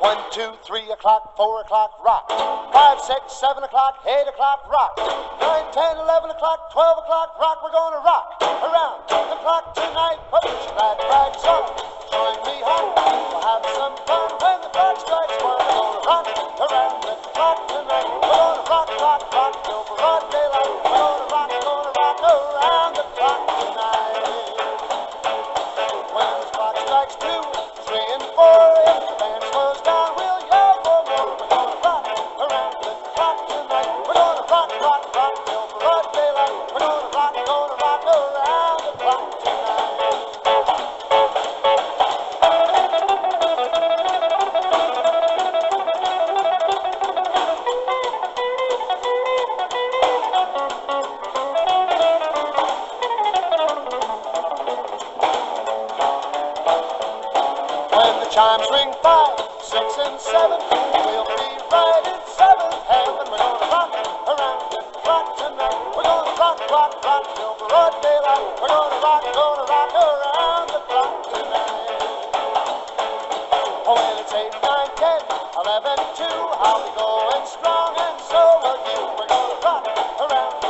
1, 2, 3 o'clock, 4 o'clock, rock. 5, 6, 7 o'clock, 8 o'clock, rock. 9, 10, 11 o'clock, 12 o'clock, rock. We're gonna rock around the clock tonight. Put your glad rags on, join me home. We'll have some fun when the clock strikes 1. We're gonna rock around the clock tonight. We're gonna rock, rock, rock till broad daylight. We're gonna rock around the clock tonight. When the clock strikes 2, 3, and 4, if the band slows down, we'll yell for more. We're gonna rock around the clock tonight. We're gonna rock, rock, rock till broad daylight. We're gonna rock around the clock tonight. When the chimes ring 5, 6, and 7, we'll be right in 7th heaven. We're gonna rock around the clock tonight. We're gonna rock, rock, rock till broad daylight. We're gonna rock around the clock tonight. Oh, when it's 8, 9, 10, 11, 2, I'll be going strong, and so will you. We're gonna rock around